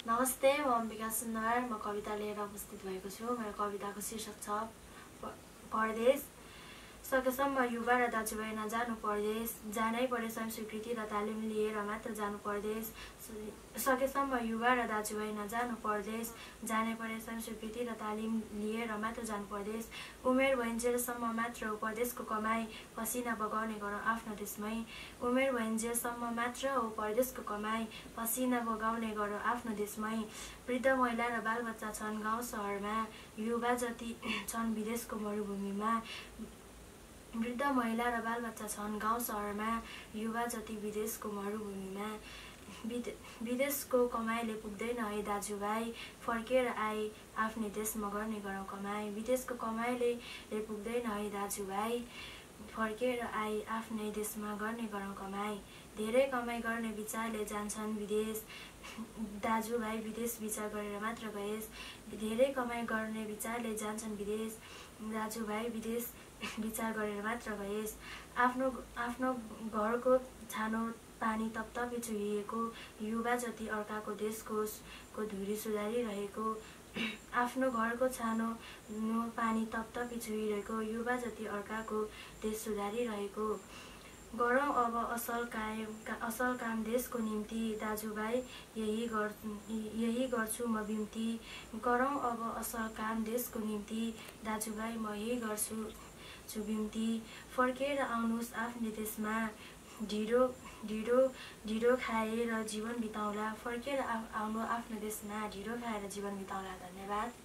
नमस्ते, म अम्बिका सुन्दार। म कविता लिएर उपस्थित भएको छु। मेरो कविताको शीर्षक छ परदेश। सकेसम्म युवा र दाजुभाइ नजानु परदेश, जानै पर्यो स्वयं स्वीकृति र तालिम लिएर मात्र जानु परदेश। सकेसम्म युवा र दाजुभाइ नजानु परदेश, जानै पर्यो स्वयं स्वीकृति र तालिम लिएर मात्र जानु परदेश। उमेर भइन्जेलसम्म मात्र हो परदेशको कमाई, पसिना बगाउने गरौँ आफ्नो देशमै। उमेर भइन्जेलसम्म मात्र हो परदेशको कमाई, पसिना बगाउने गरौँ आफ्नो देशमै। वृद्ध महिला र बालबच्चा छन् गाउँ सहरमा, युवा जति छन् विदेशको मरुभूमिमा। वृद्ध महिला र बालबच्चा छन् गाउँ सहरमा, युवा जति विदेशको मरुभूमिमा। विदेशको कमाइले पुग्दैन है दाजुभाइ, फर्केर आए आफ्नै देशमा गर्ने गरौँ कमाई। विदेशको कमाइले पुग्दैन है दाजुभाइ, फर्केर आए आफ्नै देशमा गर्ने गरौँ कमाई। धेरै कमाइ गर्ने विचारले जान्छन् विदेश, दाजुभाइ विदेश विचार गरेर मात्र गएस्। धेरै कमाइ गर्ने विचारले जान्छन् विदेश, दाजुभाइ विदेश विचार गरेर मात्र गएस्। आफ्नो घरको छानो पानी तपतपी चुहिएको, युवा जति अर्काको देशको धुरी सुधारिरहेको। आफ्नो घरको छानो पानी तपतपी चुहिरहेको, युवा जति अर्काको देश सुधारिरहेको। गरौँ अब असल काम देशको निम्ति, दाजुभाइ यही गर्छु म बिन्ती। गरौँ अब असल काम देशको निम्ति, दाजुभाइ म यही गर्छु बिन्ती। फर्केर आउनुहोस् आफ्नै देशमा, ढिँडो खाएर जीवन बिताउला। फर्केर आउनु आफ्नो देशमा, ढिँडो खाएर जीवन बिताउला। धन्यवाद।